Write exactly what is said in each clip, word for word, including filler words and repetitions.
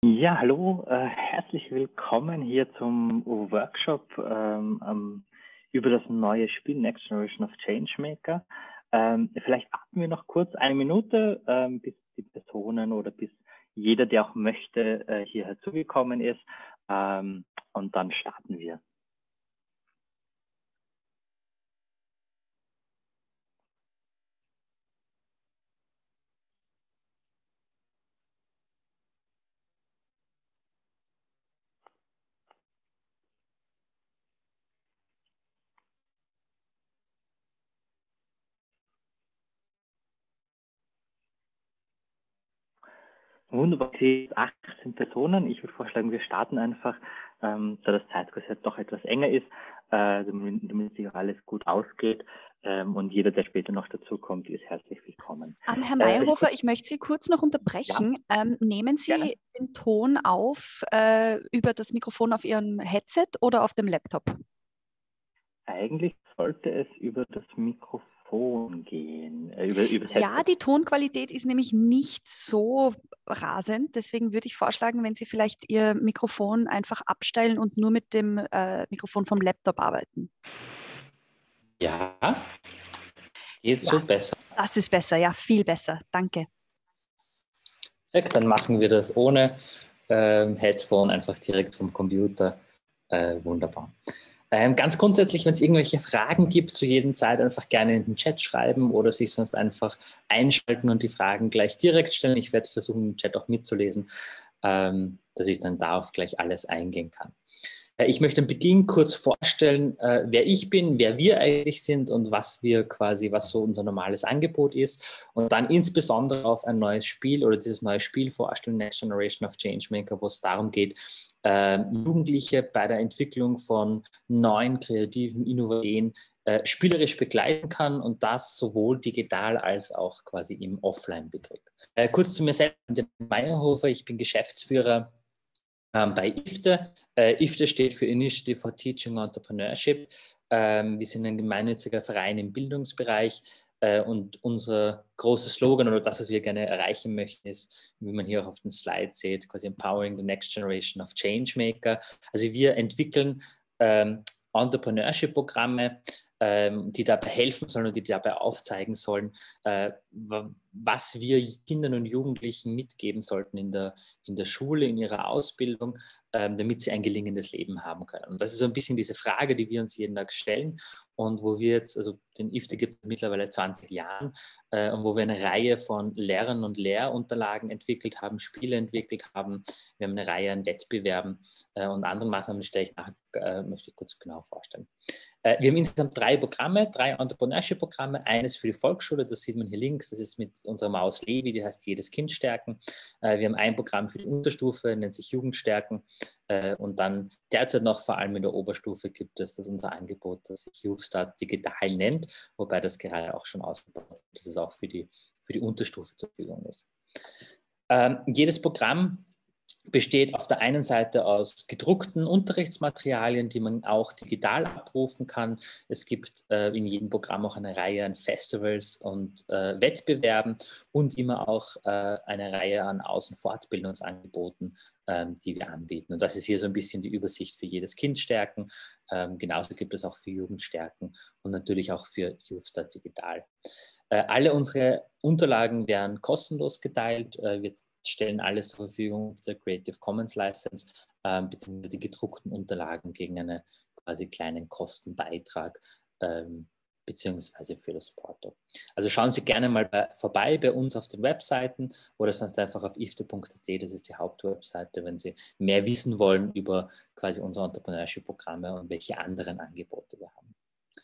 Ja, hallo, äh, herzlich willkommen hier zum Workshop ähm, ähm, über das neue Spiel Next Generation of Changemaker. Ähm, vielleicht warten wir noch kurz eine Minute, ähm, bis die Personen oder bis jeder, der auch möchte, äh, hier herzugekommen ist, ähm, und dann starten wir. Wunderbar, achtzehn Personen. Ich würde vorschlagen, wir starten einfach, ähm, da das Zeitkonzept doch etwas enger ist, äh, damit, damit sich auch alles gut ausgeht. Ähm, und jeder, der später noch dazu kommt, ist herzlich willkommen. Ähm, Herr Äh, Meyerhofer, ich möchte Sie kurz noch unterbrechen. Ja, Ähm, nehmen Sie gerne. den Ton auf äh, über das Mikrofon auf Ihrem Headset oder auf dem Laptop? Eigentlich sollte es über das Mikrofon gehen, äh, über, über das Ja, Headset. die Tonqualität ist nämlich nicht so rasend. Deswegen würde ich vorschlagen, wenn Sie vielleicht Ihr Mikrofon einfach abstellen und nur mit dem äh, Mikrofon vom Laptop arbeiten. Ja, geht Ja, so besser. das ist besser. Ja, viel besser. Danke. Perfekt, dann machen wir das ohne ähm, Headphone, einfach direkt vom Computer. Äh, wunderbar. Ähm, ganz grundsätzlich, wenn es irgendwelche Fragen gibt zu jedem Zeit, einfach gerne in den Chat schreiben oder sich sonst einfach einschalten und die Fragen gleich direkt stellen. Ich werde versuchen, den Chat auch mitzulesen, ähm, dass ich dann darauf gleich alles eingehen kann. Ich möchte am Beginn kurz vorstellen, äh, wer ich bin, wer wir eigentlich sind und was wir quasi, was so unser normales Angebot ist und dann insbesondere auf ein neues Spiel oder dieses neue Spiel vorstellen, Next Generation of Changemaker, wo es darum geht, äh, Jugendliche bei der Entwicklung von neuen kreativen Innovationen äh, spielerisch begleiten kann und das sowohl digital als auch quasi im Offline-Betrieb. Äh, kurz zu mir selbst, ich bin Meyerhofer, ich bin Geschäftsführer bei I F T E. Äh, I F T E steht für Initiative for Teaching Entrepreneurship. Ähm, wir sind ein gemeinnütziger Verein im Bildungsbereich äh, und unser großes Slogan oder das, was wir gerne erreichen möchten, ist, wie man hier auch auf dem Slide sieht, quasi Empowering the Next Generation of Changemaker. Also wir entwickeln ähm, Entrepreneurship-Programme, ähm, die dabei helfen sollen und die dabei aufzeigen sollen, äh, was wir Kindern und Jugendlichen mitgeben sollten in der, in der Schule, in ihrer Ausbildung, ähm, damit sie ein gelingendes Leben haben können. Und das ist so ein bisschen diese Frage, die wir uns jeden Tag stellen und wo wir jetzt, also den I F T E gibt es mittlerweile zwanzig Jahren äh, und wo wir eine Reihe von Lehrern und Lehrunterlagen entwickelt haben, Spiele entwickelt haben. Wir haben eine Reihe an Wettbewerben äh, und anderen Maßnahmen, stelle ich nach, äh, möchte ich kurz genau vorstellen. Äh, wir haben insgesamt drei Programme, drei Entrepreneurship-Programme. Eines für die Volksschule, das sieht man hier links, das ist mit unserer Maus Levi, die heißt Jedes Kind stärken. Äh, wir haben ein Programm für die Unterstufe, nennt sich Jugendstärken. Äh, und dann derzeit noch vor allem in der Oberstufe gibt es das unser Angebot, das sich YouthStart Digital nennt, wobei das gerade auch schon ausgebaut wird, dass es auch für die, für die Unterstufe zur Verfügung ist. Ähm, jedes Programm besteht auf der einen Seite aus gedruckten Unterrichtsmaterialien, die man auch digital abrufen kann. Es gibt äh, in jedem Programm auch eine Reihe an Festivals und äh, Wettbewerben und immer auch äh, eine Reihe an Aus- und Fortbildungsangeboten, ähm, die wir anbieten. Und das ist hier so ein bisschen die Übersicht für jedes Kind stärken. Ähm, genauso gibt es auch für Jugendstärken und natürlich auch für YouthStart Digital. Äh, alle unsere Unterlagen werden kostenlos geteilt. Äh, wir stellen alles zur Verfügung unter der Creative Commons License, äh, beziehungsweise die gedruckten Unterlagen gegen einen quasi kleinen Kostenbeitrag, ähm, beziehungsweise für das Porto. Also schauen Sie gerne mal bei, vorbei bei uns auf den Webseiten oder sonst einfach auf i f t e punkt a t, das ist die Hauptwebseite, wenn Sie mehr wissen wollen über quasi unsere Entrepreneurship-Programme und welche anderen Angebote wir haben.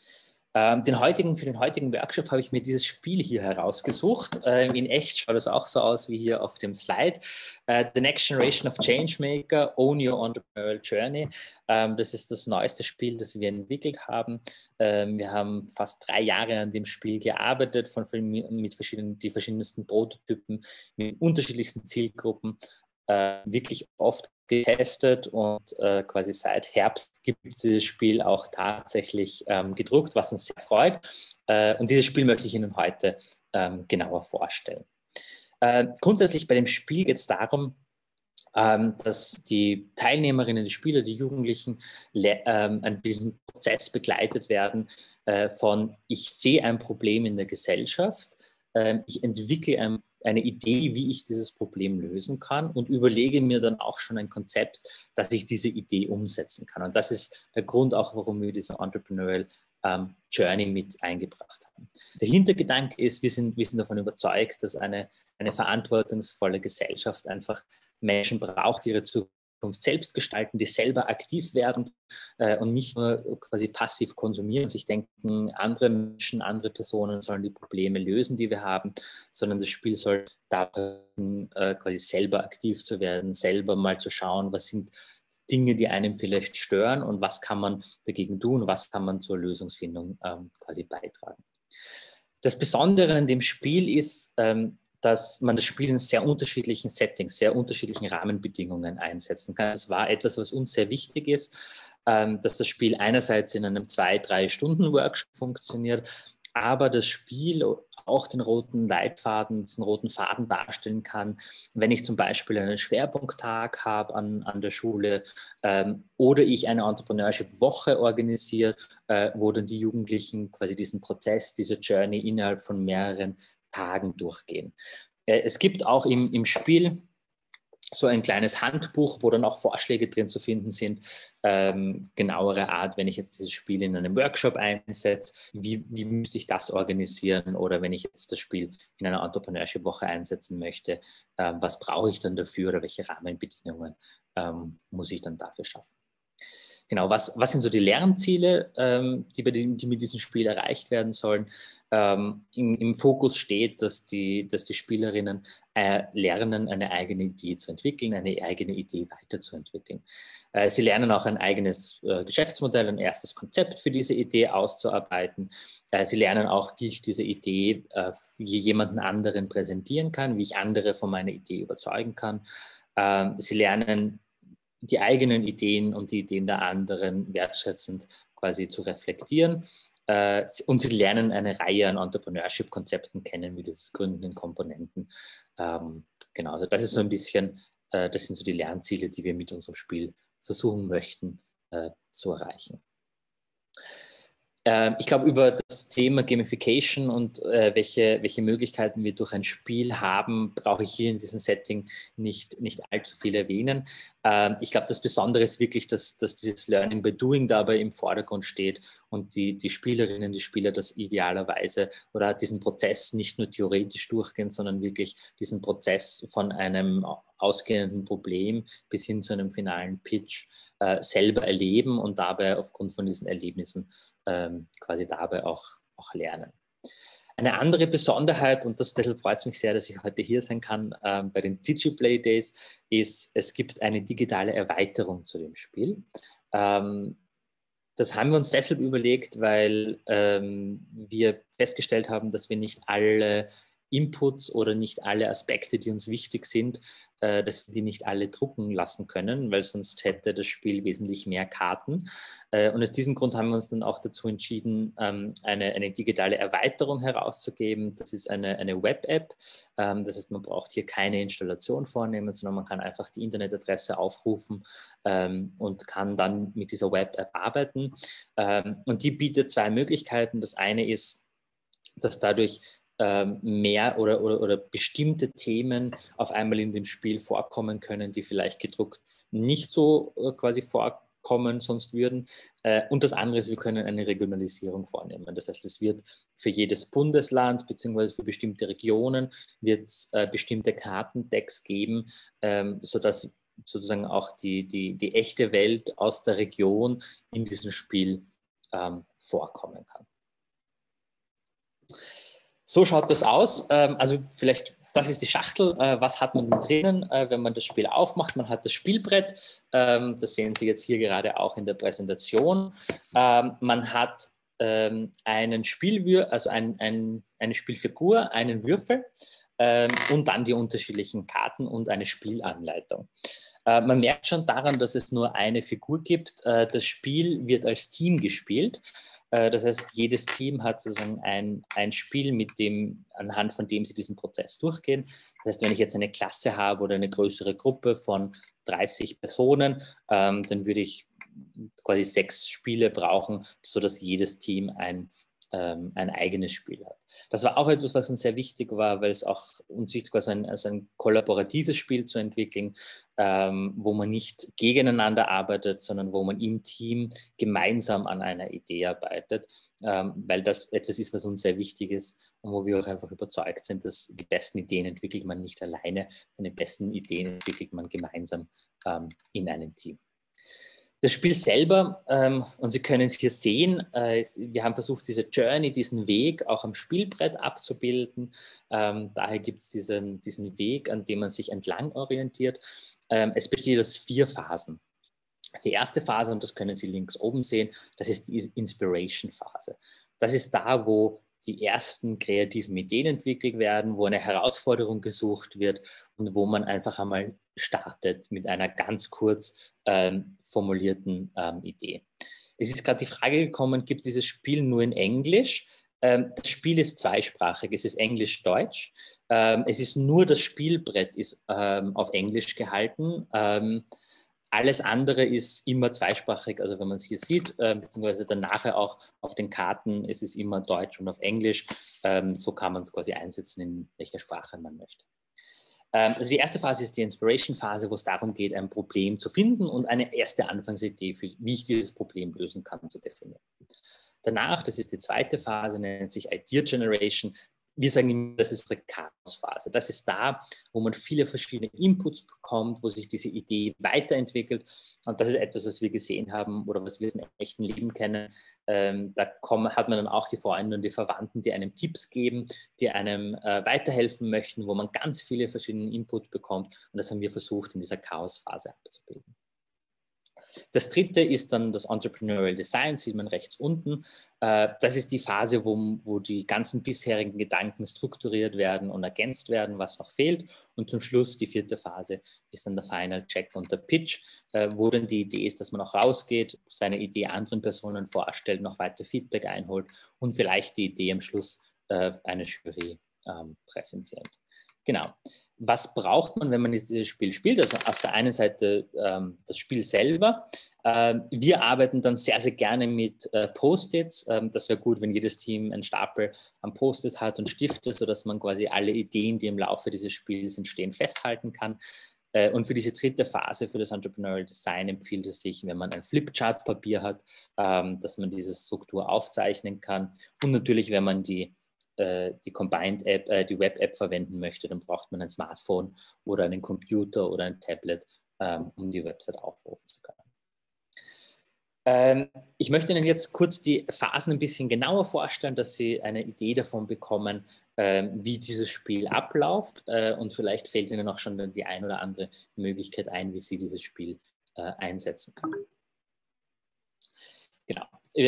Ähm, den heutigen, für den heutigen Workshop habe ich mir dieses Spiel hier herausgesucht. Ähm, in echt schaut es auch so aus wie hier auf dem Slide. Äh, The Next Generation of Changemaker, Own Your Entrepreneurial Journey. Ähm, das ist das neueste Spiel, das wir entwickelt haben. Ähm, wir haben fast drei Jahre an dem Spiel gearbeitet, von, mit verschiedenen, die verschiedensten Prototypen, mit unterschiedlichsten Zielgruppen. Äh, wirklich oft getestet und äh, quasi seit Herbst gibt es dieses Spiel auch tatsächlich ähm, gedruckt, was uns sehr freut. Äh, und dieses Spiel möchte ich Ihnen heute ähm, genauer vorstellen. Äh, grundsätzlich bei dem Spiel geht es darum, ähm, dass die Teilnehmerinnen, die Spieler, die Jugendlichen ähm, an diesem Prozess begleitet werden äh, von, ich sehe ein Problem in der Gesellschaft, äh, ich entwickle ein, eine Idee, wie ich dieses Problem lösen kann und überlege mir dann auch schon ein Konzept, dass ich diese Idee umsetzen kann. Und das ist der Grund auch, warum wir diese Entrepreneurial ähm, Journey mit eingebracht haben. Der Hintergedanke ist, wir sind, wir sind davon überzeugt, dass eine, eine verantwortungsvolle Gesellschaft einfach Menschen braucht, die ihre Zukunft selbst gestalten, die selber aktiv werden äh, und nicht nur quasi passiv konsumieren, sich denken, andere Menschen, andere Personen sollen die Probleme lösen, die wir haben, sondern das Spiel soll darin äh, quasi selber aktiv zu werden, selber mal zu schauen, was sind Dinge, die einem vielleicht stören und was kann man dagegen tun, was kann man zur Lösungsfindung ähm, quasi beitragen. Das Besondere an dem Spiel ist, ähm, dass man das Spiel in sehr unterschiedlichen Settings, sehr unterschiedlichen Rahmenbedingungen einsetzen kann. Das war etwas, was uns sehr wichtig ist, ähm, dass das Spiel einerseits in einem zwei-, drei-Stunden-Workshop funktioniert, aber das Spiel auch den roten Leitfaden, diesen roten Faden darstellen kann, wenn ich zum Beispiel einen Schwerpunkttag habe an, an der Schule ähm, oder ich eine Entrepreneurship-Woche organisiere, äh, wo dann die Jugendlichen quasi diesen Prozess, diese Journey innerhalb von mehreren Tagen durchgehen. Äh, es gibt auch im, im Spiel so ein kleines Handbuch, wo dann auch Vorschläge drin zu finden sind, ähm, genauere Art, wenn ich jetzt dieses Spiel in einem Workshop einsetze, wie, wie müsste ich das organisieren, oder wenn ich jetzt das Spiel in einer Entrepreneurship-Woche einsetzen möchte, ähm, was brauche ich dann dafür oder welche Rahmenbedingungen ähm, muss ich dann dafür schaffen. Genau, was, was sind so die Lernziele, ähm, die, bei den, die mit diesem Spiel erreicht werden sollen? Ähm, im, Im Fokus steht, dass die, dass die Spielerinnen äh, lernen, eine eigene Idee zu entwickeln, eine eigene Idee weiterzuentwickeln. Äh, sie lernen auch ein eigenes äh, Geschäftsmodell, ein erstes Konzept für diese Idee auszuarbeiten. Äh, sie lernen auch, wie ich diese Idee äh, jemanden anderen präsentieren kann, wie ich andere von meiner Idee überzeugen kann. Ähm, sie lernen, die eigenen Ideen und die Ideen der anderen wertschätzend quasi zu reflektieren. Äh, und sie lernen eine Reihe an Entrepreneurship-Konzepten kennen, wie diese gründenden Komponenten. Ähm, genau, also das ist so ein bisschen, äh, das sind so die Lernziele, die wir mit unserem Spiel versuchen möchten äh, zu erreichen. Ich glaube, über das Thema Gamification und äh, welche, welche Möglichkeiten wir durch ein Spiel haben, brauche ich hier in diesem Setting nicht, nicht allzu viel erwähnen. Ähm, ich glaube, das Besondere ist wirklich, dass, dass dieses Learning by Doing dabei im Vordergrund steht und die, die Spielerinnen, die Spieler das idealerweise oder diesen Prozess nicht nur theoretisch durchgehen, sondern wirklich diesen Prozess von einem ausgehenden Problem bis hin zu einem finalen Pitch äh, selber erleben und dabei aufgrund von diesen Erlebnissen ähm, quasi dabei auch, auch lernen. Eine andere Besonderheit, und das, deshalb freut es mich sehr, dass ich heute hier sein kann, ähm, bei den DigiPlay Days, ist, es gibt eine digitale Erweiterung zu dem Spiel. Ähm, das haben wir uns deshalb überlegt, weil ähm, wir festgestellt haben, dass wir nicht alle Inputs oder nicht alle Aspekte, die uns wichtig sind, äh, dass wir die nicht alle drucken lassen können, weil sonst hätte das Spiel wesentlich mehr Karten. Äh, und aus diesem Grund haben wir uns dann auch dazu entschieden, ähm, eine, eine digitale Erweiterung herauszugeben. Das ist eine, eine Web-App. Ähm, das heißt, man braucht hier keine Installation vornehmen, sondern man kann einfach die Internetadresse aufrufen ähm, und kann dann mit dieser Web-App arbeiten. Ähm, und die bietet zwei Möglichkeiten. Das eine ist, dass dadurch mehr oder, oder, oder bestimmte Themen auf einmal in dem Spiel vorkommen können, die vielleicht gedruckt nicht so äh, quasi vorkommen sonst würden. Äh, und das andere ist, wir können eine Regionalisierung vornehmen. Das heißt, es wird für jedes Bundesland beziehungsweise für bestimmte Regionen wird es äh, bestimmte Kartendecks geben, ähm, sodass sozusagen auch die, die, die echte Welt aus der Region in diesem Spiel ähm, vorkommen kann. So schaut das aus. Also vielleicht, das ist die Schachtel. Was hat man denn drinnen, wenn man das Spiel aufmacht? Man hat das Spielbrett. Das sehen Sie jetzt hier gerade auch in der Präsentation. Man hat einen Spielwür, also ein, ein, eine Spielfigur, einen Würfel und dann die unterschiedlichen Karten und eine Spielanleitung. Man merkt schon daran, dass es nur eine Figur gibt. Das Spiel wird als Team gespielt. Das heißt, jedes Team hat sozusagen ein, ein Spiel, mit dem, anhand von dem sie diesen Prozess durchgehen. Das heißt, wenn ich jetzt eine Klasse habe oder eine größere Gruppe von dreißig Personen, ähm, dann würde ich quasi sechs Spiele brauchen, sodass jedes Team ein, ähm, ein eigenes Spiel hat. Das war auch etwas, was uns sehr wichtig war, weil es auch uns wichtig war, so ein, also ein kollaboratives Spiel zu entwickeln, ähm, wo man nicht gegeneinander arbeitet, sondern wo man im Team gemeinsam an einer Idee arbeitet, ähm, weil das etwas ist, was uns sehr wichtig ist und wo wir auch einfach überzeugt sind, dass die besten Ideen entwickelt man nicht alleine, sondern die besten Ideen entwickelt man gemeinsam ähm, in einem Team. Das Spiel selber, ähm, und Sie können es hier sehen, äh, ist, wir haben versucht, diese Journey, diesen Weg auch am Spielbrett abzubilden. Ähm, daher gibt es diesen, diesen Weg, an dem man sich entlang orientiert. Ähm, es besteht aus vier Phasen. Die erste Phase, und das können Sie links oben sehen, das ist die Inspiration-Phase. Das ist da, wo die ersten kreativen Ideen entwickelt werden, wo eine Herausforderung gesucht wird und wo man einfach einmal startet mit einer ganz kurz ähm, formulierten ähm, Idee. Es ist gerade die Frage gekommen, gibt es dieses Spiel nur in Englisch? Ähm, das Spiel ist zweisprachig, es ist Englisch-Deutsch. Ähm, es ist nur das Spielbrett ist ähm, auf Englisch gehalten. Ähm, Alles andere ist immer zweisprachig, also wenn man es hier sieht, äh, beziehungsweise dann nachher auch auf den Karten, es ist immer Deutsch und auf Englisch. Ähm, so kann man es quasi einsetzen, in welcher Sprache man möchte. Ähm, also die erste Phase ist die Inspiration-Phase, wo es darum geht, ein Problem zu finden und eine erste Anfangsidee, für, wie ich dieses Problem lösen kann, zu definieren. Danach, das ist die zweite Phase, nennt sich Idea Generation. Wir sagen immer, das ist eine Chaosphase. Das ist da, wo man viele verschiedene Inputs bekommt, wo sich diese Idee weiterentwickelt. Und das ist etwas, was wir gesehen haben oder was wir im echten Leben kennen. Ähm, da kommen, hat man dann auch die Freunde und die Verwandten, die einem Tipps geben, die einem äh, weiterhelfen möchten, wo man ganz viele verschiedene Inputs bekommt. Und das haben wir versucht, in dieser Chaosphase abzubilden. Das dritte ist dann das Entrepreneurial Design, sieht man rechts unten. Das ist die Phase, wo, wo die ganzen bisherigen Gedanken strukturiert werden und ergänzt werden, was noch fehlt. Und zum Schluss, die vierte Phase, ist dann der Final Check und der Pitch, wo dann die Idee ist, dass man auch rausgeht, seine Idee anderen Personen vorstellt, noch weiter Feedback einholt und vielleicht die Idee am Schluss eine Jury präsentiert. Genau. Was braucht man, wenn man dieses Spiel spielt? Also auf der einen Seite ähm, das Spiel selber. Ähm, wir arbeiten dann sehr, sehr gerne mit äh, Post-its. Ähm, das wäre gut, wenn jedes Team einen Stapel an Post-its hat und Stifte, sodass man quasi alle Ideen, die im Laufe dieses Spiels entstehen, festhalten kann. Äh, und für diese dritte Phase, für das Entrepreneurial Design, empfiehlt es sich, wenn man ein Flipchart-Papier hat, ähm, dass man diese Struktur aufzeichnen kann. Und natürlich, wenn man die die Combined-App, äh, die Web-App verwenden möchte, dann braucht man ein Smartphone oder einen Computer oder ein Tablet, ähm, um die Website aufrufen zu können. Ähm, ich möchte Ihnen jetzt kurz die Phasen ein bisschen genauer vorstellen, dass Sie eine Idee davon bekommen, äh, wie dieses Spiel abläuft, äh, und vielleicht fällt Ihnen auch schon die ein oder andere Möglichkeit ein, wie Sie dieses Spiel äh, einsetzen können. Genau.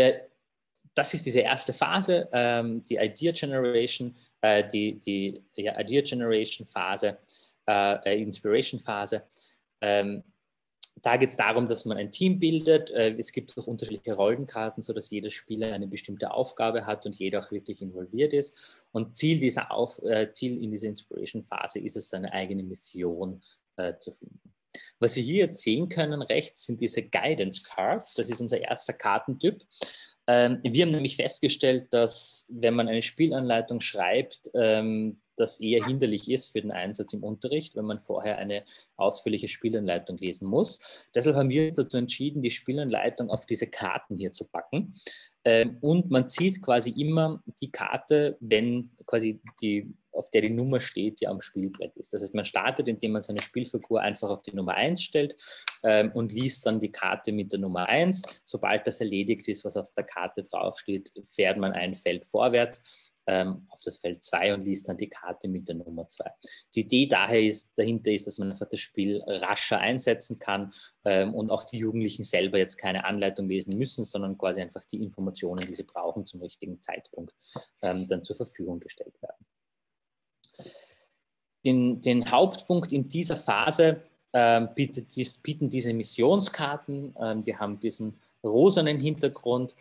Das ist diese erste Phase, ähm, die Idea Generation, äh, die, die ja, Idea Generation Phase, äh, Inspiration Phase. Ähm, da geht es darum, dass man ein Team bildet. Äh, es gibt auch unterschiedliche Rollenkarten, sodass jeder Spieler eine bestimmte Aufgabe hat und jeder auch wirklich involviert ist. Und Ziel, dieser Auf, äh, Ziel in dieser Inspiration Phase ist es, seine eigene Mission äh, zu finden. Was Sie hier jetzt sehen können rechts sind diese Guidance Cards. Das ist unser erster Kartentyp. Ähm, wir haben nämlich festgestellt, dass wenn man eine Spielanleitung schreibt, ähm, das eher hinderlich ist für den Einsatz im Unterricht, wenn man vorher eine ausführliche Spielanleitung lesen muss. Deshalb haben wir uns dazu entschieden, die Spielanleitung auf diese Karten hier zu packen. Ähm, und man zieht quasi immer die Karte, wenn quasi die, auf der die Nummer steht, die am Spielbrett ist. Das heißt, man startet, indem man seine Spielfigur einfach auf die Nummer eins stellt ähm, und liest dann die Karte mit der Nummer eins. Sobald das erledigt ist, was auf der Karte draufsteht, fährt man ein Feld vorwärts ähm, auf das Feld zwei und liest dann die Karte mit der Nummer zwei. Die Idee daher ist, dahinter ist, dass man einfach das Spiel rascher einsetzen kann ähm, und auch die Jugendlichen selber jetzt keine Anleitung lesen müssen, sondern quasi einfach die Informationen, die sie brauchen, zum richtigen Zeitpunkt ähm, dann zur Verfügung gestellt werden. Den, den Hauptpunkt in dieser Phase ähm, bietet dies, bieten diese Missionskarten, ähm, die haben diesen rosanen Hintergrund.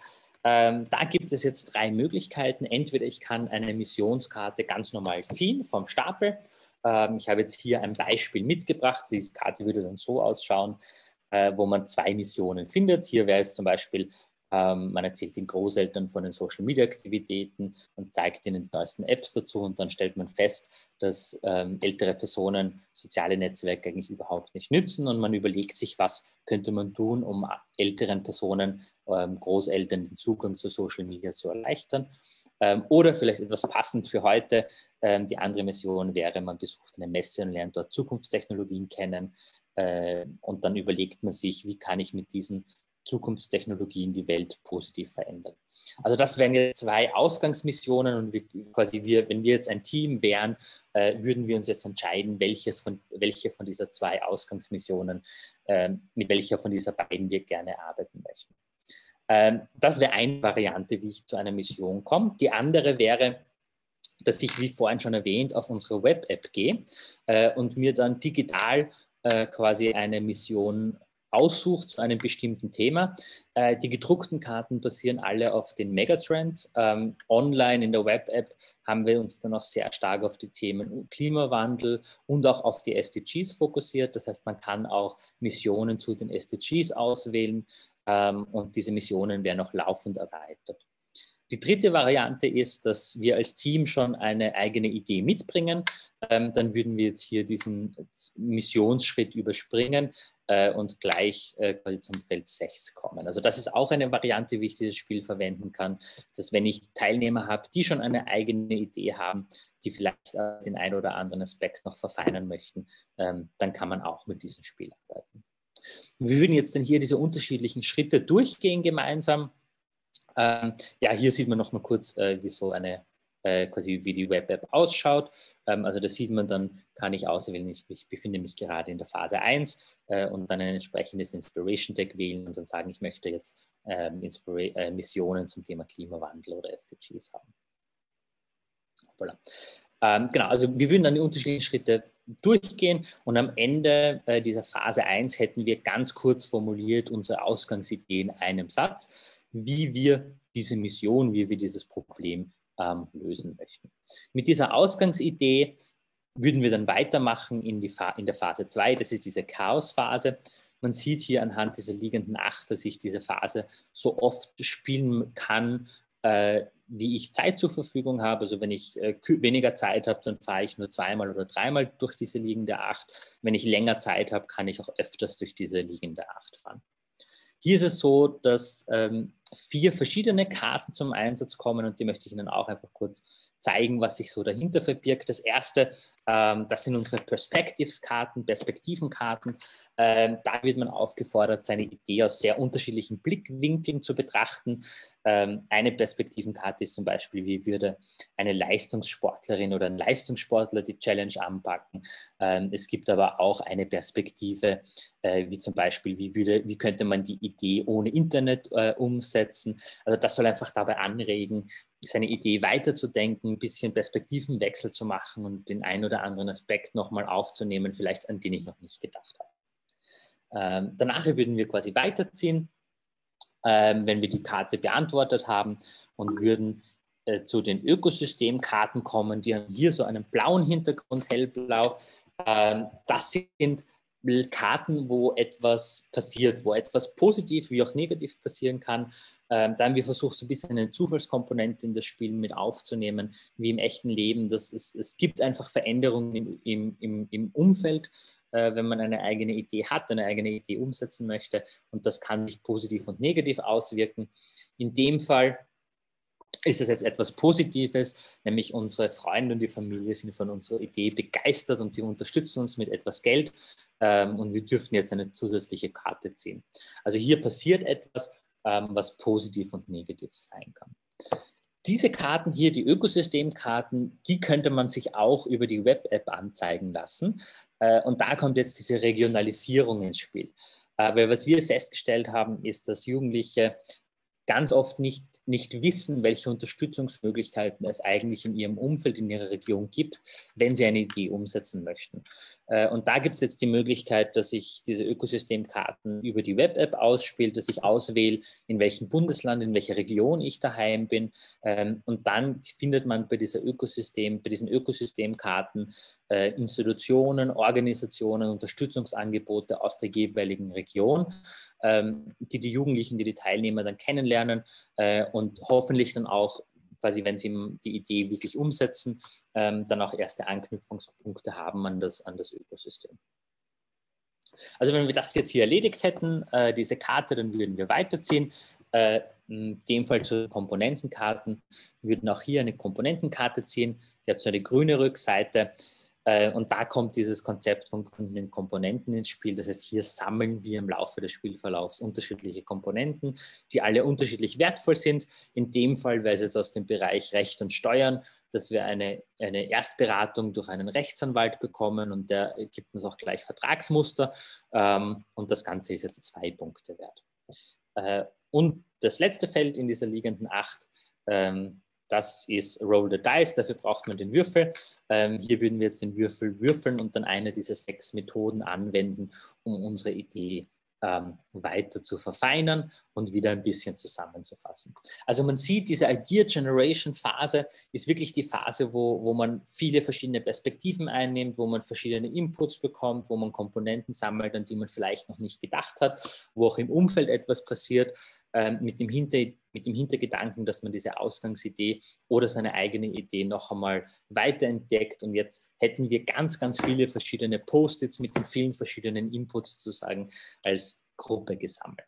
Ähm, da gibt es jetzt drei Möglichkeiten. Entweder ich kann eine Missionskarte ganz normal ziehen vom Stapel. Ähm, ich habe jetzt hier ein Beispiel mitgebracht. Die Karte würde dann so ausschauen, äh, wo man zwei Missionen findet. Hier wäre es zum Beispiel, ähm, man erzählt den Großeltern von den Social-Media-Aktivitäten und zeigt ihnen die neuesten Apps dazu und dann stellt man fest, dass ähm, ältere Personen soziale Netzwerke eigentlich überhaupt nicht nützen und man überlegt sich, was könnte man tun, um älteren Personen, ähm, Großeltern den Zugang zu Social Media zu erleichtern. Ähm, oder vielleicht etwas passend für heute, ähm, die andere Mission wäre, man besucht eine Messe und lernt dort Zukunftstechnologien kennen äh, und dann überlegt man sich, wie kann ich mit diesen Zukunftstechnologien die Welt positiv verändern. Also das wären jetzt zwei Ausgangsmissionen und wir, quasi wir, wenn wir jetzt ein Team wären, äh, würden wir uns jetzt entscheiden, welches von, welche von dieser zwei Ausgangsmissionen, äh, mit welcher von dieser beiden wir gerne arbeiten möchten. Ähm, das wäre eine Variante, wie ich zu einer Mission komme. Die andere wäre, dass ich, wie vorhin schon erwähnt, auf unsere Web-App gehe äh, und mir dann digital äh, quasi eine Mission aussucht zu einem bestimmten Thema. Äh, die gedruckten Karten basieren alle auf den Megatrends. Ähm, online in der Web-App haben wir uns dann auch sehr stark auf die Themen Klimawandel und auch auf die S D Gs fokussiert. Das heißt, man kann auch Missionen zu den S D Gs auswählen ähm, und diese Missionen werden auch laufend erweitert. Die dritte Variante ist, dass wir als Team schon eine eigene Idee mitbringen. Ähm, dann würden wir jetzt hier diesen Missionsschritt überspringen äh, und gleich äh, quasi zum Feld sechs kommen. Also das ist auch eine Variante, wie ich dieses Spiel verwenden kann, dass wenn ich Teilnehmer habe, die schon eine eigene Idee haben, die vielleicht äh, den einen oder anderen Aspekt noch verfeinern möchten, ähm, dann kann man auch mit diesem Spiel arbeiten. Wir würden jetzt dann hier diese unterschiedlichen Schritte durchgehen gemeinsam. Ähm, ja, hier sieht man noch mal kurz, äh, wie so eine, äh, quasi wie die Web-App ausschaut. Ähm, also das sieht man dann, kann ich auswählen, ich, ich befinde mich gerade in der Phase eins äh, und dann ein entsprechendes Inspiration Deck wählen und dann sagen, ich möchte jetzt ähm, äh, Missionen zum Thema Klimawandel oder S D Gs haben. Voilà. Ähm, genau, also wir würden dann die unterschiedlichen Schritte durchgehen und am Ende äh, dieser Phase eins hätten wir ganz kurz formuliert unsere Ausgangsidee in einem Satz, wie wir diese Mission, wie wir dieses Problem ähm, lösen möchten. Mit dieser Ausgangsidee würden wir dann weitermachen in, die in der Phase zwei, das ist diese Chaosphase. Man sieht hier anhand dieser liegenden acht, dass ich diese Phase so oft spielen kann, äh, wie ich Zeit zur Verfügung habe. Also wenn ich äh, weniger Zeit habe, dann fahre ich nur zweimal oder dreimal durch diese liegende acht. Wenn ich länger Zeit habe, kann ich auch öfters durch diese liegende acht fahren. Hier ist es so, dass ähm, vier verschiedene Karten zum Einsatz kommen und die möchte ich Ihnen auch einfach kurz zeigen, was sich so dahinter verbirgt. Das erste, ähm, das sind unsere Perspectives-Karten, Perspektivenkarten. Ähm, da wird man aufgefordert, seine Idee aus sehr unterschiedlichen Blickwinkeln zu betrachten. Ähm, eine Perspektivenkarte ist zum Beispiel, wie würde eine Leistungssportlerin oder ein Leistungssportler die Challenge anpacken. Ähm, es gibt aber auch eine Perspektive, äh, wie zum Beispiel, wie, würde, wie könnte man die Idee ohne Internet äh, umsetzen. Also das soll einfach dabei anregen, seine Idee weiterzudenken, ein bisschen Perspektivenwechsel zu machen und den einen oder anderen Aspekt nochmal aufzunehmen, vielleicht an den ich noch nicht gedacht habe. Ähm, danach würden wir quasi weiterziehen, ähm, wenn wir die Karte beantwortet haben und würden äh, zu den Ökosystemkarten kommen, die haben hier so einen blauen Hintergrund, hellblau. Ähm, das sind Karten, wo etwas passiert, wo etwas positiv wie auch negativ passieren kann. Ähm, da haben wir versucht, so ein bisschen eine Zufallskomponente in das Spiel mit aufzunehmen, wie im echten Leben. Das ist, es gibt einfach Veränderungen im, im, im, im Umfeld, äh, wenn man eine eigene Idee hat, eine eigene Idee umsetzen möchte. Und das kann sich positiv und negativ auswirken. In dem Fall ist es jetzt etwas Positives, nämlich unsere Freunde und die Familie sind von unserer Idee begeistert und die unterstützen uns mit etwas Geld ähm, und wir dürften jetzt eine zusätzliche Karte ziehen. Also hier passiert etwas, ähm, was positiv und negativ sein kann. Diese Karten hier, die Ökosystemkarten, die könnte man sich auch über die Web-App anzeigen lassen äh, und da kommt jetzt diese Regionalisierung ins Spiel. Äh, weil was wir festgestellt haben, ist, dass Jugendliche ganz oft nicht, nicht wissen, welche Unterstützungsmöglichkeiten es eigentlich in ihrem Umfeld, in ihrer Region gibt, wenn sie eine Idee umsetzen möchten. Und da gibt es jetzt die Möglichkeit, dass ich diese Ökosystemkarten über die Web-App ausspiele, dass ich auswähle, in welchem Bundesland, in welcher Region ich daheim bin. Und dann findet man bei dieser Ökosystem, bei diesen Ökosystemkarten Institutionen, Organisationen, Unterstützungsangebote aus der jeweiligen Region, die die Jugendlichen, die die Teilnehmer dann kennenlernen und hoffentlich dann auch, quasi, wenn sie die Idee wirklich umsetzen, ähm, dann auch erste Anknüpfungspunkte haben an das, an das Ökosystem. Also wenn wir das jetzt hier erledigt hätten, äh, diese Karte, dann würden wir weiterziehen. Äh, in dem Fall zu Komponentenkarten, wir würden auch hier eine Komponentenkarte ziehen, die hat so eine grüne Rückseite. Und da kommt dieses Konzept von grünen Komponenten ins Spiel. Das heißt, hier sammeln wir im Laufe des Spielverlaufs unterschiedliche Komponenten, die alle unterschiedlich wertvoll sind. In dem Fall wäre es jetzt aus dem Bereich Recht und Steuern, dass wir eine, eine Erstberatung durch einen Rechtsanwalt bekommen und der gibt uns auch gleich Vertragsmuster. Und das Ganze ist jetzt zwei Punkte wert. Und das letzte Feld in dieser liegenden acht, das ist Roll the Dice, dafür braucht man den Würfel. Ähm, hier würden wir jetzt den Würfel würfeln und dann eine dieser sechs Methoden anwenden, um unsere Idee ähm, weiter zu verfeinern und wieder ein bisschen zusammenzufassen. Also man sieht, diese Idea Generation Phase ist wirklich die Phase, wo, wo man viele verschiedene Perspektiven einnimmt, wo man verschiedene Inputs bekommt, wo man Komponenten sammelt, an die man vielleicht noch nicht gedacht hat, wo auch im Umfeld etwas passiert, ähm, mit dem Hinter mit dem Hintergedanken, dass man diese Ausgangsidee oder seine eigene Idee noch einmal weiterentdeckt. Und jetzt hätten wir ganz, ganz viele verschiedene Post-its mit den vielen verschiedenen Inputs sozusagen als Gruppe gesammelt.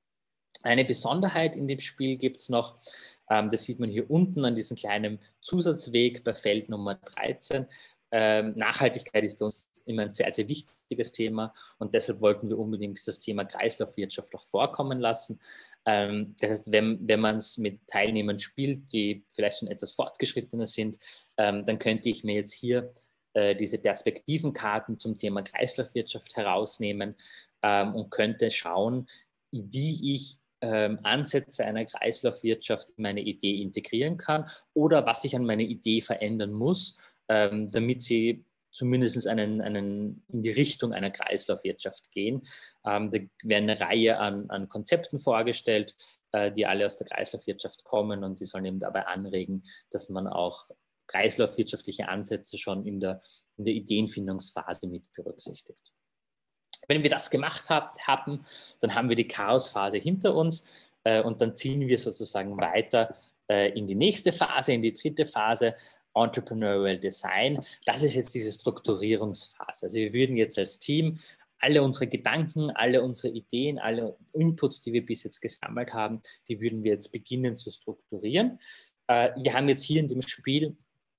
Eine Besonderheit in dem Spiel gibt es noch, ähm, das sieht man hier unten an diesem kleinen Zusatzweg bei Feld Nummer dreizehn. Ähm, Nachhaltigkeit ist bei uns immer ein sehr, sehr wichtiges Thema und deshalb wollten wir unbedingt das Thema Kreislaufwirtschaft auch vorkommen lassen. Ähm, das heißt, wenn, wenn man es mit Teilnehmern spielt, die vielleicht schon etwas fortgeschrittener sind, ähm, dann könnte ich mir jetzt hier äh, diese Perspektivenkarten zum Thema Kreislaufwirtschaft herausnehmen ähm, und könnte schauen, wie ich ähm, Ansätze einer Kreislaufwirtschaft in meine Idee integrieren kann oder was ich an meiner Idee verändern muss, Ähm, damit sie zumindest einen, einen in die Richtung einer Kreislaufwirtschaft gehen. Ähm, da werden eine Reihe an, an Konzepten vorgestellt, äh, die alle aus der Kreislaufwirtschaft kommen und die sollen eben dabei anregen, dass man auch kreislaufwirtschaftliche Ansätze schon in der, in der Ideenfindungsphase mit berücksichtigt. Wenn wir das gemacht hab, haben, dann haben wir die Chaosphase hinter uns äh, und dann ziehen wir sozusagen weiter äh, in die nächste Phase, in die dritte Phase, Entrepreneurial Design. Das ist jetzt diese Strukturierungsphase. Also wir würden jetzt als Team alle unsere Gedanken, alle unsere Ideen, alle Inputs, die wir bis jetzt gesammelt haben, die würden wir jetzt beginnen zu strukturieren. Äh, wir haben jetzt hier in dem Spiel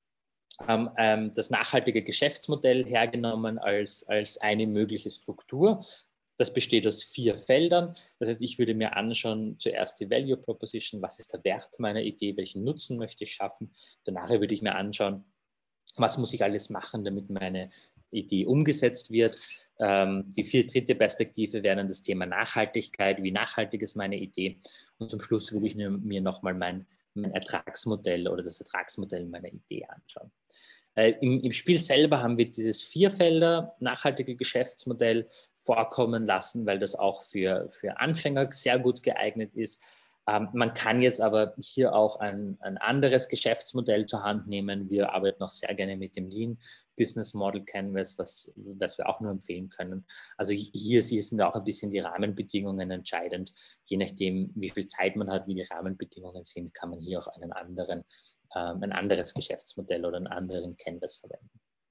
ähm, ähm, das nachhaltige Geschäftsmodell hergenommen als, als eine mögliche Struktur. Das besteht aus vier Feldern. Das heißt, ich würde mir anschauen, zuerst die Value Proposition, was ist der Wert meiner Idee, welchen Nutzen möchte ich schaffen. Danach würde ich mir anschauen, was muss ich alles machen, damit meine Idee umgesetzt wird. Ähm, die vier dritte Perspektive wäre dann das Thema Nachhaltigkeit, wie nachhaltig ist meine Idee. Und zum Schluss würde ich mir nochmal mein, mein Ertragsmodell oder das Ertragsmodell meiner Idee anschauen. Äh, im, Im Spiel selber haben wir dieses Vierfelder nachhaltige Geschäftsmodell vorkommen lassen, weil das auch für, für Anfänger sehr gut geeignet ist. Ähm, man kann jetzt aber hier auch ein, ein anderes Geschäftsmodell zur Hand nehmen. Wir arbeiten auch sehr gerne mit dem Lean Business Model Canvas, was, was wir auch nur empfehlen können. Also hier sind auch ein bisschen die Rahmenbedingungen entscheidend. Je nachdem, wie viel Zeit man hat, wie die Rahmenbedingungen sind, kann man hier auch einen anderen, ähm, ein anderes Geschäftsmodell oder einen anderen Canvas verwenden.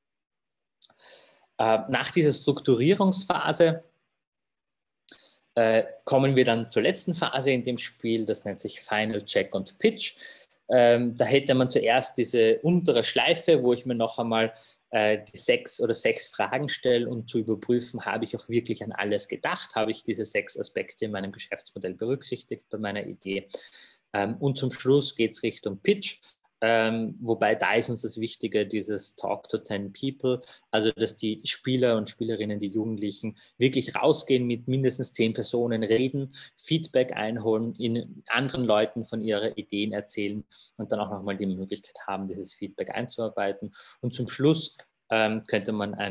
Nach dieser Strukturierungsphase äh, kommen wir dann zur letzten Phase in dem Spiel, das nennt sich Final Check und Pitch. Ähm, da hätte man zuerst diese untere Schleife, wo ich mir noch einmal äh, die sechs oder sechs Fragen stelle, um zu überprüfen, habe ich auch wirklich an alles gedacht, habe ich diese sechs Aspekte in meinem Geschäftsmodell berücksichtigt bei meiner Idee. Ähm, und zum Schluss geht es Richtung Pitch. Ähm, wobei da ist uns das Wichtige, dieses Talk to ten People, also dass die Spieler und Spielerinnen, die Jugendlichen wirklich rausgehen, mit mindestens zehn Personen reden, Feedback einholen, in anderen Leuten von ihren Ideen erzählen und dann auch nochmal die Möglichkeit haben, dieses Feedback einzuarbeiten. Und zum Schluss ähm, könnte man ein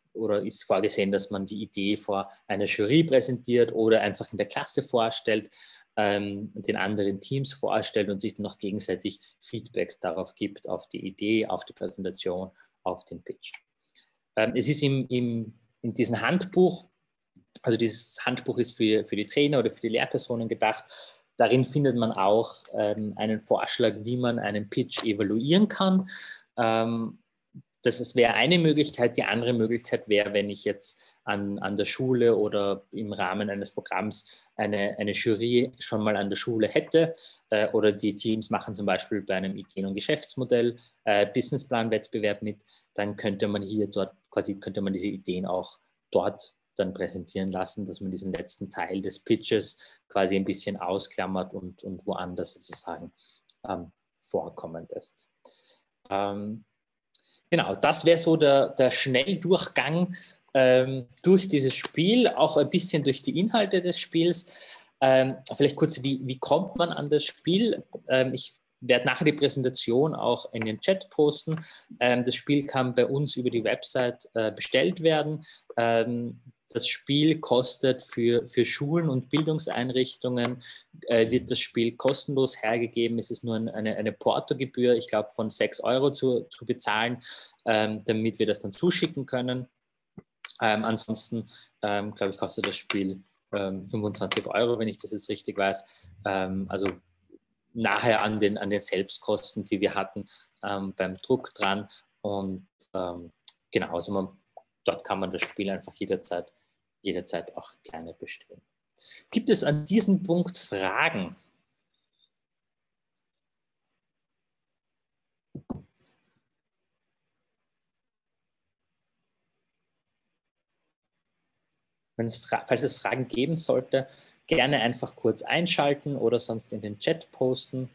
oder ist vorgesehen, dass man die Idee vor einer Jury präsentiert oder einfach in der Klasse vorstellt, ähm, den anderen Teams vorstellt und sich dann noch gegenseitig Feedback darauf gibt, auf die Idee, auf die Präsentation, auf den Pitch. Ähm, es ist im, im, in diesem Handbuch, also dieses Handbuch ist für, für die Trainer oder für die Lehrpersonen gedacht. Darin findet man auch ähm, einen Vorschlag, wie man einen Pitch evaluieren kann. Ähm, das wäre eine Möglichkeit. Die andere Möglichkeit wäre, wenn ich jetzt an, an der Schule oder im Rahmen eines Programms eine, eine Jury schon mal an der Schule hätte äh, oder die Teams machen zum Beispiel bei einem Ideen- und Geschäftsmodell äh, Businessplan-Wettbewerb mit, dann könnte man hier dort quasi, könnte man diese Ideen auch dort dann präsentieren lassen, dass man diesen letzten Teil des Pitches quasi ein bisschen ausklammert und, und woanders sozusagen ähm, vorkommen lässt. Ähm, genau, das wäre so der, der Schnelldurchgang ähm, durch dieses Spiel, auch ein bisschen durch die Inhalte des Spiels. Ähm, vielleicht kurz, wie, wie kommt man an das Spiel? Ähm, ich werde nachher die Präsentation auch in den Chat posten. Ähm, das Spiel kann bei uns über die Website äh, bestellt werden. Ähm, Das Spiel kostet für, für Schulen und Bildungseinrichtungen, äh, wird das Spiel kostenlos hergegeben. Es ist nur eine, eine Portogebühr, ich glaube, von sechs Euro zu, zu bezahlen, ähm, damit wir das dann zuschicken können. Ähm, ansonsten, ähm, glaube ich, kostet das Spiel ähm, fünfundzwanzig Euro, wenn ich das jetzt richtig weiß. Ähm, also nachher an den, an den Selbstkosten, die wir hatten ähm, beim Druck dran. Und ähm, genau, also man, dort kann man das Spiel einfach jederzeit jederzeit auch gerne bestellen. Gibt es an diesem Punkt Fragen? Wenn es, falls es Fragen geben sollte, gerne einfach kurz einschalten oder sonst in den Chat posten.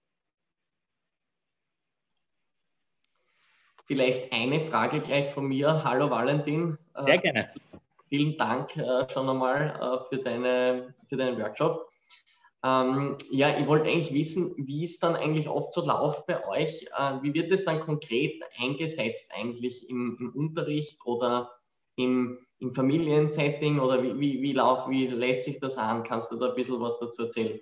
Vielleicht eine Frage gleich von mir. Hallo Valentin. Sehr gerne. Äh, vielen Dank äh, schon einmal äh, für, deine, für deinen Workshop. Ähm, ja, ich wollte eigentlich wissen, wie es dann eigentlich oft so läuft bei euch. Äh, wie wird es dann konkret eingesetzt eigentlich im, im Unterricht oder im, im Familiensetting oder wie, wie, wie, lauf, wie lässt sich das an? Kannst du da ein bisschen was dazu erzählen?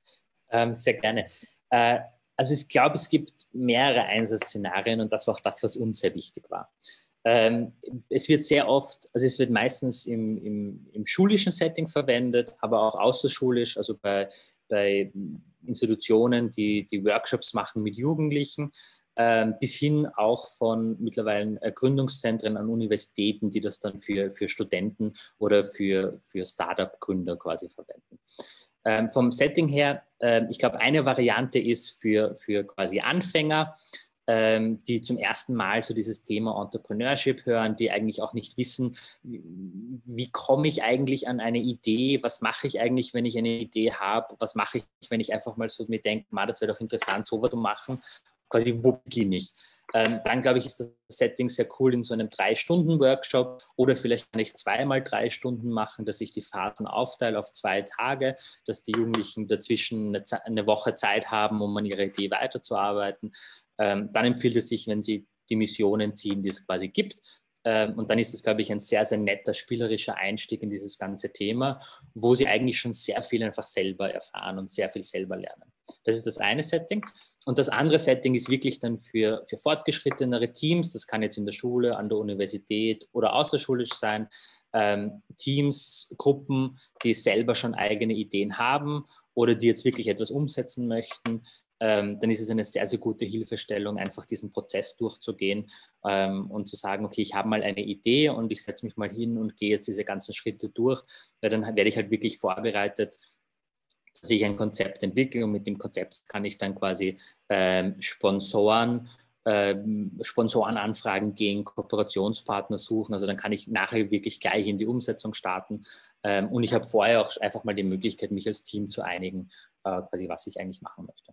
Ähm, sehr gerne. Äh, also ich glaube, es gibt mehrere Einsatzszenarien und das war auch das, was uns sehr wichtig war. Ähm, es wird sehr oft, also es wird meistens im, im, im schulischen Setting verwendet, aber auch außerschulisch, also bei, bei Institutionen, die, die Workshops machen mit Jugendlichen, ähm, bis hin auch von mittlerweile äh, Gründungszentren an Universitäten, die das dann für, für Studenten oder für, für Startup-Gründer quasi verwenden. Ähm, vom Setting her, äh, ich glaube, eine Variante ist für, für quasi Anfänger, ähm, die zum ersten Mal so dieses Thema Entrepreneurship hören, die eigentlich auch nicht wissen, wie, wie komme ich eigentlich an eine Idee, was mache ich eigentlich, wenn ich eine Idee habe, was mache ich, wenn ich einfach mal so mir denke, das wäre doch interessant, so was zu machen, quasi, wo beginne ich? Ähm, dann glaube ich, ist das Setting sehr cool in so einem Drei-Stunden-Workshop oder vielleicht kann ich zweimal drei Stunden machen, dass ich die Phasen aufteile auf zwei Tage, dass die Jugendlichen dazwischen eine, eine Woche Zeit haben, um an ihrer Idee weiterzuarbeiten. Ähm, dann empfiehlt es sich, wenn sie die Missionen ziehen, die es quasi gibt. Ähm, und dann ist es, glaube ich, ein sehr, sehr netter spielerischer Einstieg in dieses ganze Thema, wo sie eigentlich schon sehr viel einfach selber erfahren und sehr viel selber lernen. Das ist das eine Setting. Und das andere Setting ist wirklich dann für, für fortgeschrittenere Teams, das kann jetzt in der Schule, an der Universität oder außerschulisch sein, ähm, Teams, Gruppen, die selber schon eigene Ideen haben oder die jetzt wirklich etwas umsetzen möchten, ähm, dann ist es eine sehr, sehr gute Hilfestellung, einfach diesen Prozess durchzugehen ähm, und zu sagen, okay, ich habe mal eine Idee und ich setze mich mal hin und gehe jetzt diese ganzen Schritte durch, weil dann werde ich halt wirklich vorbereitet, dass ich ein Konzept entwickle und mit dem Konzept kann ich dann quasi ähm, Sponsoren, ähm, Sponsorenanfragen gehen, Kooperationspartner suchen. Also dann kann ich nachher wirklich gleich in die Umsetzung starten. Ähm, und ich habe vorher auch einfach mal die Möglichkeit, mich als Team zu einigen, äh, quasi was ich eigentlich machen möchte.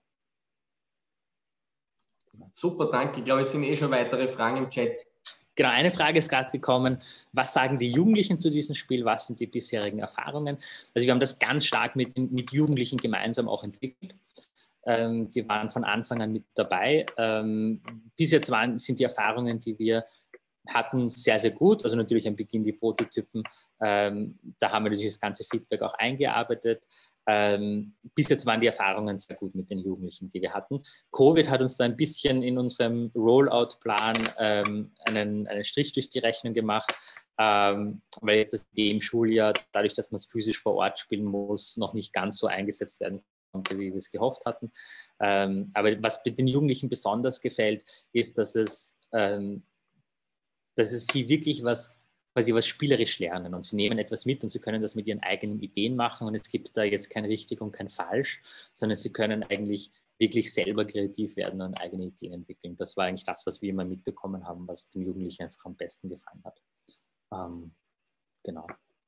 Super, danke. Ich glaube, es sind eh schon weitere Fragen im Chat. Genau, eine Frage ist gerade gekommen, was sagen die Jugendlichen zu diesem Spiel, was sind die bisherigen Erfahrungen? Also wir haben das ganz stark mit, mit Jugendlichen gemeinsam auch entwickelt. Ähm, die waren von Anfang an mit dabei. Ähm, bis jetzt waren, sind die Erfahrungen, die wir hatten sehr, sehr gut, also natürlich am Beginn die Prototypen, ähm, da haben wir natürlich das ganze Feedback auch eingearbeitet. Ähm, bis jetzt waren die Erfahrungen sehr gut mit den Jugendlichen, die wir hatten. Covid hat uns da ein bisschen in unserem Rollout-Plan ähm, einen, einen Strich durch die Rechnung gemacht, ähm, weil jetzt das dem Schuljahr, dadurch, dass man es physisch vor Ort spielen muss, noch nicht ganz so eingesetzt werden konnte, wie wir es gehofft hatten. Ähm, aber was den Jugendlichen besonders gefällt, ist, dass es ähm, dass es sie wirklich was, quasi was spielerisch lernen und sie nehmen etwas mit und sie können das mit ihren eigenen Ideen machen und es gibt da jetzt kein richtig und kein falsch, sondern sie können eigentlich wirklich selber kreativ werden und eigene Ideen entwickeln. Das war eigentlich das, was wir immer mitbekommen haben, was den Jugendlichen einfach am besten gefallen hat. Ähm, genau.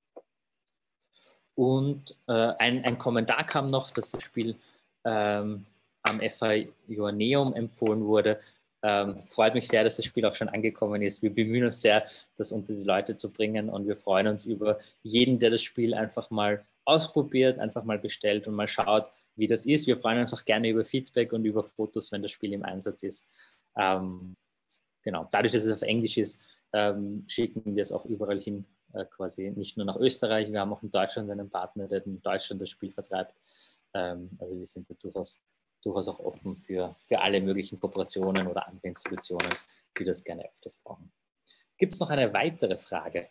Und äh, ein, ein Kommentar kam noch, dass das Spiel ähm, am F A Joanneum empfohlen wurde. Ähm, freut mich sehr, dass das Spiel auch schon angekommen ist. Wir bemühen uns sehr, das unter die Leute zu bringen und wir freuen uns über jeden, der das Spiel einfach mal ausprobiert, einfach mal bestellt und mal schaut, wie das ist. Wir freuen uns auch gerne über Feedback und über Fotos, wenn das Spiel im Einsatz ist. Ähm, genau, dadurch, dass es auf Englisch ist, ähm, schicken wir es auch überall hin, äh, quasi nicht nur nach Österreich. Wir haben auch in Deutschland einen Partner, der in Deutschland das Spiel vertreibt. Ähm, also wir sind da durchaus durchaus auch offen für, für alle möglichen Kooperationen oder andere Institutionen, die das gerne öfters brauchen. Gibt es noch eine weitere Frage?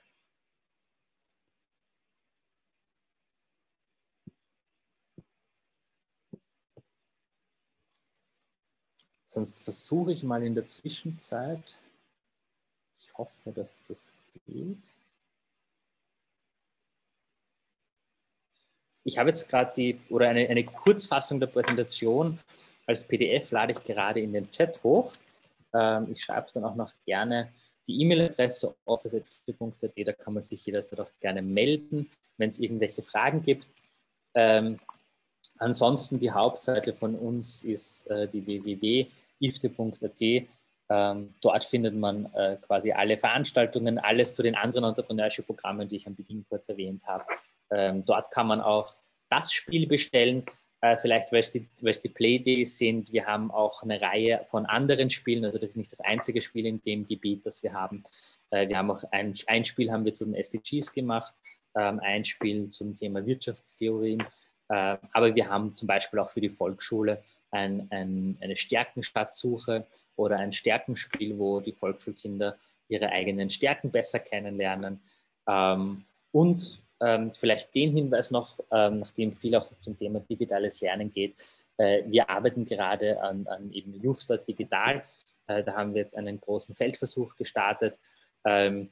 Sonst versuche ich mal in der Zwischenzeit. Ich hoffe, dass das geht. Ich habe jetzt gerade die, oder eine, eine Kurzfassung der Präsentation als P D F lade ich gerade in den Chat hoch. Ähm, ich schreibe dann auch noch gerne die E-Mail-Adresse office at f i punkt a t, da kann man sich jederzeit auch gerne melden, wenn es irgendwelche Fragen gibt. Ähm, ansonsten die Hauptseite von uns ist äh, die w w w punkt i f t e punkt a t. Ähm, dort findet man äh, quasi alle Veranstaltungen, alles zu den anderen Entrepreneurship-Programmen, die ich am Beginn kurz erwähnt habe. Ähm, dort kann man auch das Spiel bestellen, äh, vielleicht weil es die, die Playdays sind. Wir haben auch eine Reihe von anderen Spielen, also das ist nicht das einzige Spiel in dem Gebiet, das wir haben. Äh, wir haben auch ein, ein Spiel haben wir zu den S D Gs gemacht, ähm, ein Spiel zum Thema Wirtschaftstheorien, äh, aber wir haben zum Beispiel auch für die Volksschule ein, ein, eine Stärkenschatzsuche oder ein Stärkenspiel, wo die Volksschulkinder ihre eigenen Stärken besser kennenlernen. Ähm, und ähm, vielleicht den Hinweis noch, ähm, nachdem viel auch zum Thema digitales Lernen geht. Äh, wir arbeiten gerade an, an eben YouthStart Digital. Äh, da haben wir jetzt einen großen Feldversuch gestartet, ähm,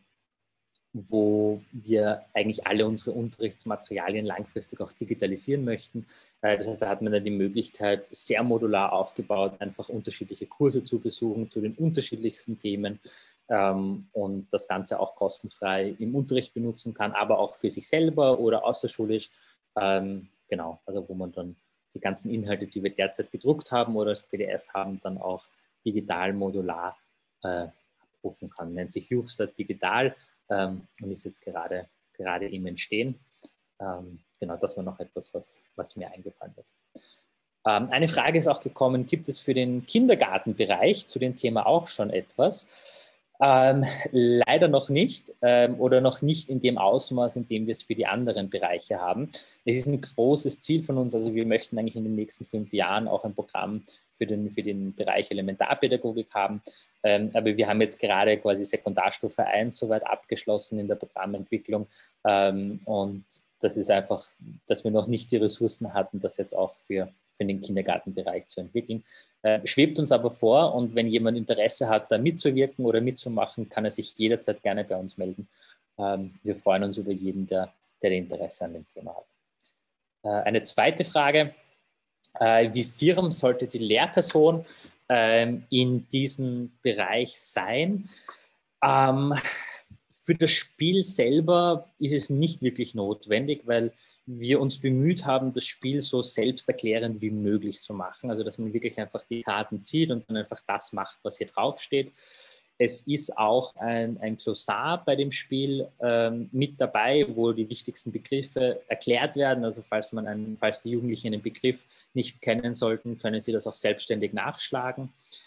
wo wir eigentlich alle unsere Unterrichtsmaterialien langfristig auch digitalisieren möchten. Das heißt, da hat man dann die Möglichkeit, sehr modular aufgebaut, einfach unterschiedliche Kurse zu besuchen zu den unterschiedlichsten Themen und das Ganze auch kostenfrei im Unterricht benutzen kann, aber auch für sich selber oder außerschulisch. Genau, also wo man dann die ganzen Inhalte, die wir derzeit gedruckt haben oder als P D F haben, dann auch digital modular abrufen kann. Nennt sich YouthStart Digital. Ähm, und ist jetzt gerade, gerade im Entstehen. Ähm, genau, das war noch etwas, was, was mir eingefallen ist. Ähm, eine Frage ist auch gekommen, gibt es für den Kindergartenbereich zu dem Thema auch schon etwas? Ähm, leider noch nicht ähm, oder noch nicht in dem Ausmaß, in dem wir es für die anderen Bereiche haben. Es ist ein großes Ziel von uns, also wir möchten eigentlich in den nächsten fünf Jahren auch ein Programm für den, für den Bereich Elementarpädagogik haben. Ähm, aber wir haben jetzt gerade quasi Sekundarstufe eins soweit abgeschlossen in der Programmentwicklung. Ähm, und das ist einfach, dass wir noch nicht die Ressourcen hatten, das jetzt auch für, für den Kindergartenbereich zu entwickeln. Äh, schwebt uns aber vor und wenn jemand Interesse hat, da mitzuwirken oder mitzumachen, kann er sich jederzeit gerne bei uns melden. Ähm, wir freuen uns über jeden, der, der Interesse an dem Thema hat. Äh, eine zweite Frage. Wie firm sollte die Lehrperson ähm, in diesem Bereich sein? Ähm, für das Spiel selber ist es nicht wirklich notwendig, weil wir uns bemüht haben, das Spiel so selbsterklärend wie möglich zu machen. Also dass man wirklich einfach die Karten zieht und dann einfach das macht, was hier drauf steht. Es ist auch ein, ein Glossar bei dem Spiel ähm, mit dabei, wo die wichtigsten Begriffe erklärt werden. Also falls, man einen, falls die Jugendlichen einen Begriff nicht kennen sollten, können sie das auch selbstständig nachschlagen.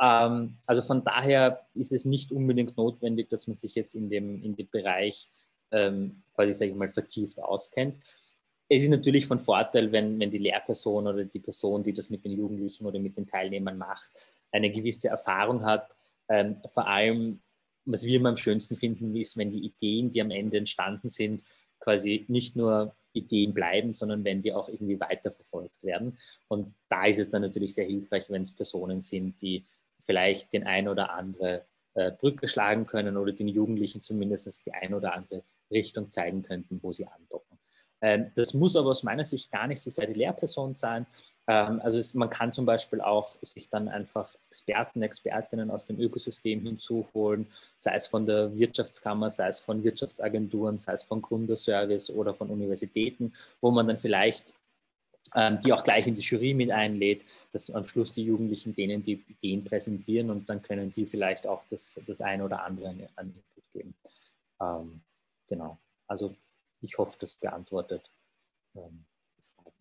Ähm, also von daher ist es nicht unbedingt notwendig, dass man sich jetzt in dem, in dem Bereich ähm, quasi, sage ich mal, vertieft auskennt. Es ist natürlich von Vorteil, wenn, wenn die Lehrperson oder die Person, die das mit den Jugendlichen oder mit den Teilnehmern macht, eine gewisse Erfahrung hat. Ähm, vor allem, was wir immer am schönsten finden, ist, wenn die Ideen, die am Ende entstanden sind, quasi nicht nur Ideen bleiben, sondern wenn die auch irgendwie weiterverfolgt werden. Und da ist es dann natürlich sehr hilfreich, wenn es Personen sind, die vielleicht den ein oder andere äh, Brücke schlagen können oder den Jugendlichen zumindest die ein oder andere Richtung zeigen könnten, wo sie andocken. Ähm, das muss aber aus meiner Sicht gar nicht so sehr die Lehrperson sein. Ähm, also es, man kann zum Beispiel auch sich dann einfach Experten, Expertinnen aus dem Ökosystem hinzuholen, sei es von der Wirtschaftskammer, sei es von Wirtschaftsagenturen, sei es von Gründerservice oder von Universitäten, wo man dann vielleicht ähm, die auch gleich in die Jury mit einlädt, dass am Schluss die Jugendlichen denen die Ideen präsentieren und dann können die vielleicht auch das, das eine oder andere an, an Input geben. Ähm, genau, also ich hoffe, das beantwortet ähm, die Frage.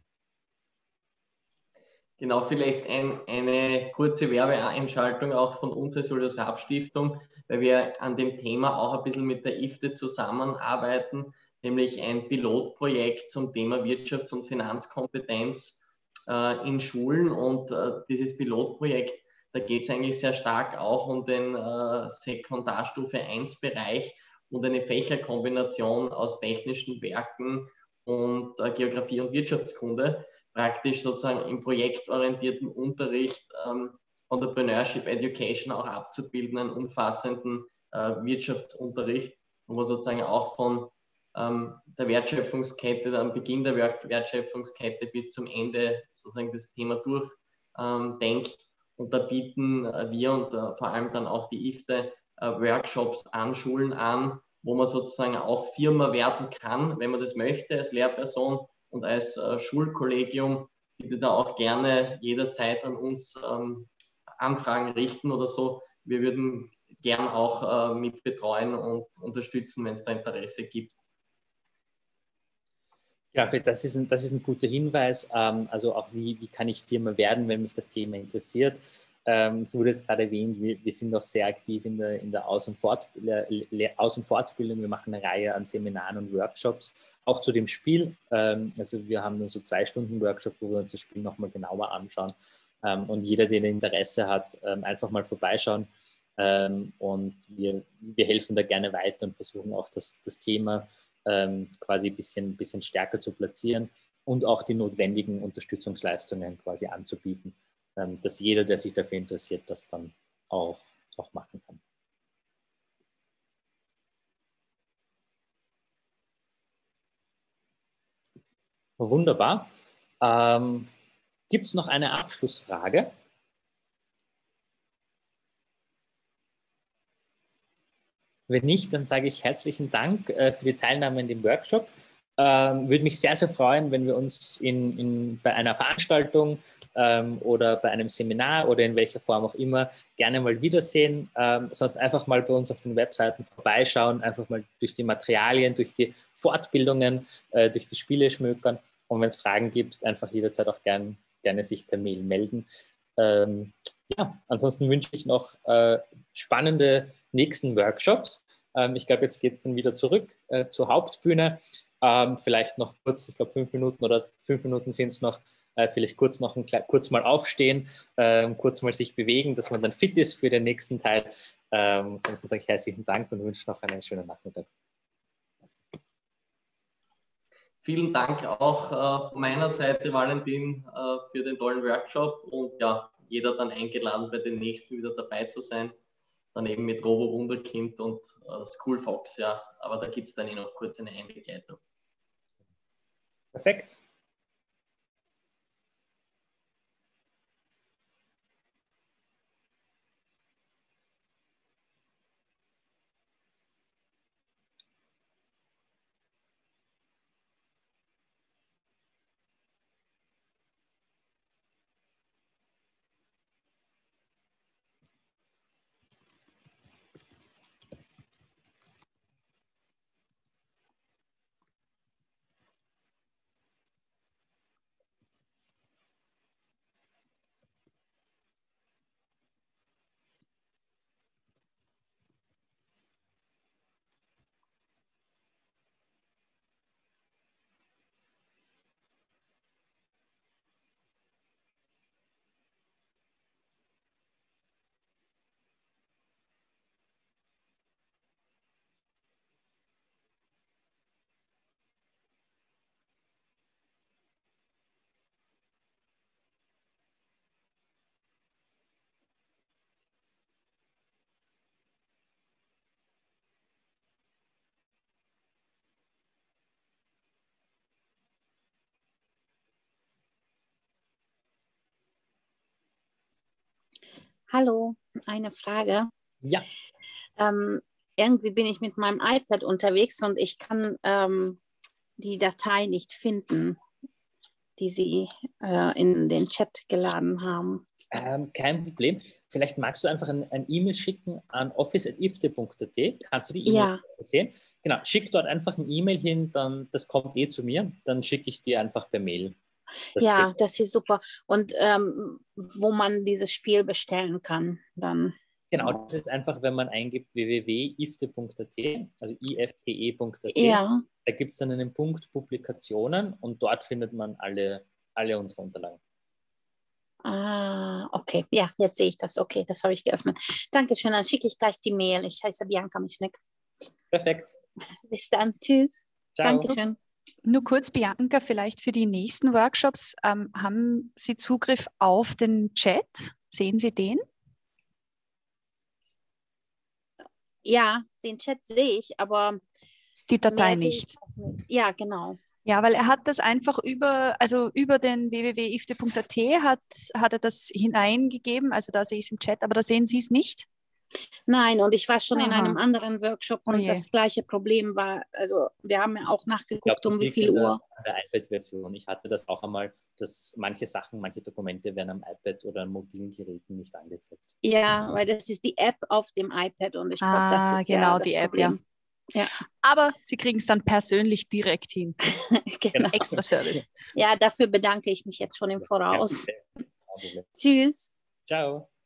Genau, vielleicht ein, eine kurze Werbeeinschaltung auch von uns als Julius-Raab-Stiftung, weil wir an dem Thema auch ein bisschen mit der I F T E zusammenarbeiten, nämlich ein Pilotprojekt zum Thema Wirtschafts- und Finanzkompetenz äh, in Schulen. Und äh, dieses Pilotprojekt, da geht es eigentlich sehr stark auch um den äh, Sekundarstufe eins Bereich und eine Fächerkombination aus technischen Werken und äh, Geografie und Wirtschaftskunde, praktisch sozusagen im projektorientierten Unterricht ähm, Entrepreneurship Education auch abzubilden, einen umfassenden äh, Wirtschaftsunterricht, wo man sozusagen auch von ähm, der Wertschöpfungskette, am Beginn der Wertschöpfungskette bis zum Ende sozusagen das Thema durchdenkt. Ähm, und da bieten äh, wir und äh, vor allem dann auch die I F T E äh, Workshops an Schulen an, wo man sozusagen auch Firma werden kann, wenn man das möchte als Lehrperson. Und als äh, Schulkollegium bitte da auch gerne jederzeit an uns ähm, Anfragen richten oder so. Wir würden gern auch äh, mit betreuen und unterstützen, wenn es da Interesse gibt. Ja, das ist ein, das ist ein guter Hinweis. Ähm, also auch wie, wie kann ich Firma werden, wenn mich das Thema interessiert. Ähm, es wurde jetzt gerade erwähnt, wir, wir sind auch sehr aktiv in der, in der Aus- und, Fort, Aus- und Fortbildung. Wir machen eine Reihe an Seminaren und Workshops, auch zu dem Spiel. Ähm, also wir haben dann so zwei Stunden Workshop, wo wir uns das Spiel nochmal genauer anschauen. Ähm, und jeder, der Interesse hat, ähm, einfach mal vorbeischauen. Ähm, und wir, wir helfen da gerne weiter und versuchen auch das, das Thema ähm, quasi ein bisschen, bisschen stärker zu platzieren und auch die notwendigen Unterstützungsleistungen quasi anzubieten, ähm, dass jeder, der sich dafür interessiert, das dann auch, auch machen kann. Wunderbar. Ähm, gibt es noch eine Abschlussfrage? Wenn nicht, dann sage ich herzlichen Dank äh, für die Teilnahme in dem Workshop. Ähm, würde mich sehr, sehr freuen, wenn wir uns in, in, bei einer Veranstaltung ähm, oder bei einem Seminar oder in welcher Form auch immer gerne mal wiedersehen. Ähm, sonst einfach mal bei uns auf den Webseiten vorbeischauen, einfach mal durch die Materialien, durch die Fortbildungen, äh, durch die Spiele schmökern. Und wenn es Fragen gibt, einfach jederzeit auch gern, gerne sich per Mail melden. Ähm, ja, ansonsten wünsche ich noch äh, spannende nächsten Workshops. Ähm, ich glaube, jetzt geht es dann wieder zurück äh, zur Hauptbühne. Ähm, vielleicht noch kurz, ich glaube fünf Minuten oder fünf Minuten sind es noch, äh, vielleicht kurz noch ein, kurz mal aufstehen, ähm, kurz mal sich bewegen, dass man dann fit ist für den nächsten Teil. Ähm, ansonsten sage ich herzlichen Dank und wünsche noch einen schönen Nachmittag. Vielen Dank auch äh, von meiner Seite, Valentin, äh, für den tollen Workshop und ja, jeder dann eingeladen, bei den nächsten wieder dabei zu sein. Dann eben mit Robo Wunderkind und äh, School Fox, ja, aber da gibt es dann eh noch kurz eine Einbegleitung. Perfekt. Hallo, eine Frage. Ja. Ähm, irgendwie bin ich mit meinem iPad unterwegs und ich kann ähm, die Datei nicht finden, die Sie äh, in den Chat geladen haben. Ähm, kein Problem. Vielleicht magst du einfach ein, ein E-Mail schicken an office at ifte punkt at. Kannst du die E-Mail Ja. sehen? Genau, schick dort einfach ein E-Mail hin, dann, das kommt eh zu mir, dann schicke ich dir einfach per Mail. Das Ja, steht. das ist super. Und ähm, wo man dieses Spiel bestellen kann, dann. Genau, das ist einfach, wenn man eingibt w w w punkt ifte punkt at, also ifpe punkt at. Ja. Da gibt es dann einen Punkt Publikationen und dort findet man alle, alle unsere Unterlagen. Ah, okay. Ja, jetzt sehe ich das. Okay, das habe ich geöffnet. Dankeschön, dann schicke ich gleich die Mail. Ich heiße Bianca Mischnick. Perfekt. Bis dann. Tschüss. Ciao. Dankeschön. Nur kurz, Bianca, vielleicht für die nächsten Workshops, ähm, haben Sie Zugriff auf den Chat? Sehen Sie den? Ja, den Chat sehe ich, aber Die Datei mehr sehe nicht. ich auch nicht. Ja, genau. Ja, weil er hat das einfach über, also über den w w w punkt ifte punkt at hat, hat er das hineingegeben, also da sehe ich es im Chat, aber da sehen Sie es nicht. Nein, und ich war schon in Aha. einem anderen Workshop Oh und je. das gleiche Problem war, also wir haben ja auch Ich nachgeguckt, glaube, das um wie liegt viel an der, Uhr. an der iPad-Version. Ich hatte das auch einmal, dass manche Sachen, manche Dokumente werden am iPad oder an mobilen Geräten nicht angezeigt. Ja, weil das ist die App auf dem iPad und ich glaube, das Ah, ist genau, ja das die App, Problem. Ja, Aber Sie kriegen es dann persönlich direkt hin. genau. Extra Service. Ja, dafür bedanke ich mich jetzt schon im Voraus. Kein Problem. Tschüss. Ciao.